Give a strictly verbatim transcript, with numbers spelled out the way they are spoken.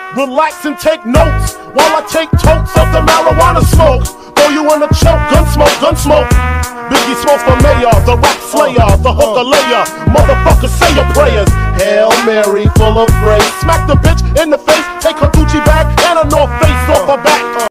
Relax and take notes while I take totes of the marijuana smoke. Throw you in a choke, gun smoke, gun smoke. Biggie smokes for mayor, the rap slayer, the hooker layer. Motherfucker, say your prayers. Hail Mary, full of grace. Smack the bitch in the face, take her Gucci bag and a North Face off her back.